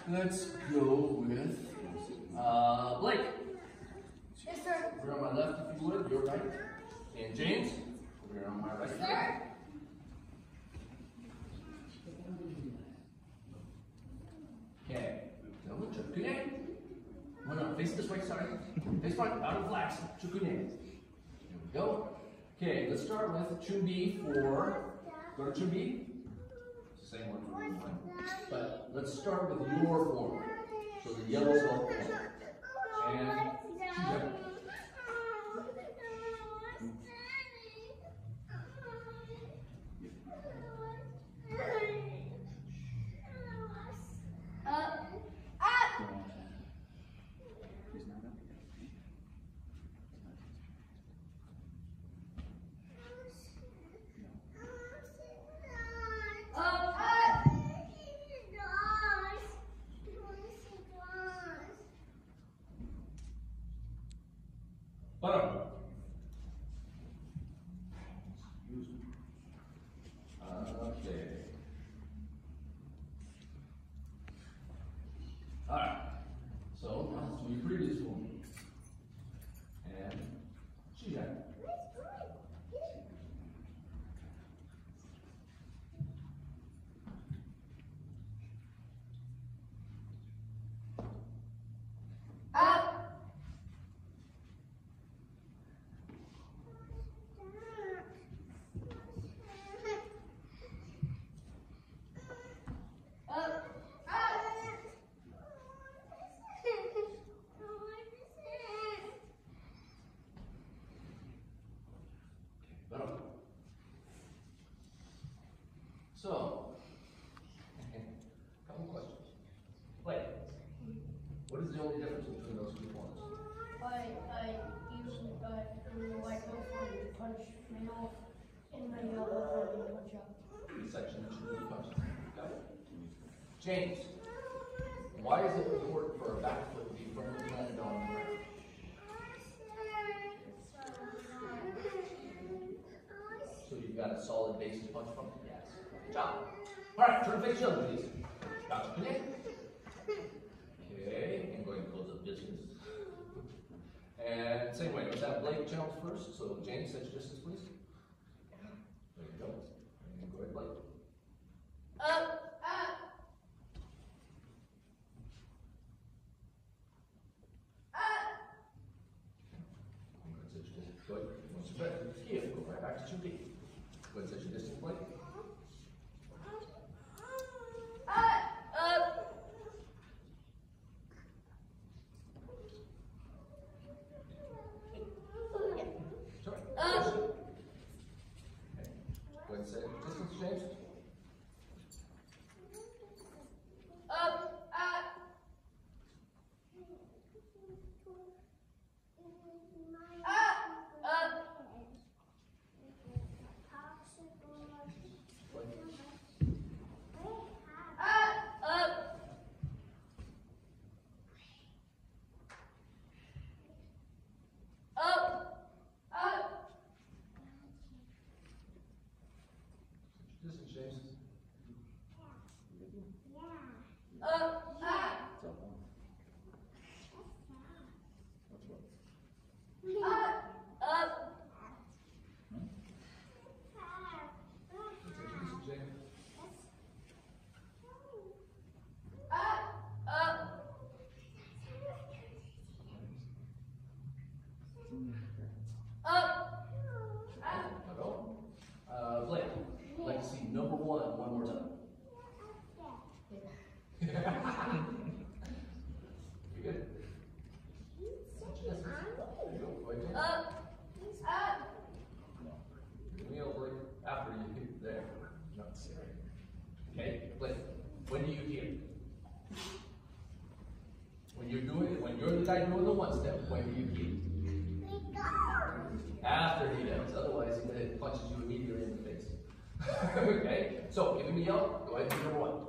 Let's go with Blake. Yes, sir. Over on my left, if you would, your right. And James, over here on my right. Yes, sir. Okay. Good name. No, face this way, sorry. Face front, out of flags. Good name. Here we go. Okay, let's start with Chun-Bi for, go to Chun-Bi. It's the same one. But let's start with your form. So the yellow ball form. And Chun-Bi. Bottom. Okay. Alright. So now do your previous one. And Shijai. So, couple questions. Blake, what is the only difference between those two forms? I usually in the white belt form you punch me off, in the yellow form you punch up. The section that you really punch. Got it. James, why is it important for a back foot to be firmly planted on the ground? So you've got a solid base to punch from? Yes. Good job. Alright, turn to face children, please. Dr. Connect. Okay, and go ahead and close up business. And same way, let's have Blake challenge first. So James, set your distance, please. There you go. And go ahead, Blake. Go ahead, once you're ready, here, go right back to 2D. Go ahead and set your distance, Blake. Sorry. Okay. Go ahead and set your distance, James. Distance, James. Blake, I'd like to see number one more time. You good? There you go. Go ahead, James. Give me a break after you hit there. Not scary. Okay, Blake, when do you hear? When you're doing it, when you're the guy doing the one step, when do you hear? After he does, otherwise he punches you immediately in the face. Okay, so give me a yell, go ahead and do number one.